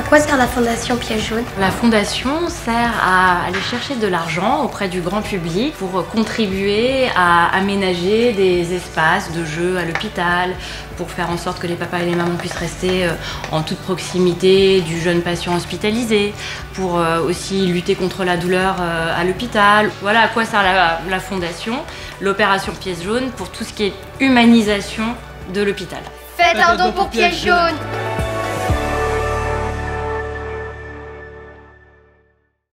quoi sert la Fondation Piège Jaune? La Fondation sert à aller chercher de l'argent auprès du grand public pour contribuer à aménager des espaces de jeu à l'hôpital, pour faire en sorte que les papas et les mamans puissent rester en toute proximité du jeune patient hospitalisé, pour aussi lutter contre la douleur à l'hôpital. Voilà à quoi sert la Fondation, l'opération Piège Jaune, pour tout ce qui est humanisation de l'hôpital. Faites un don pour Piège Jaune!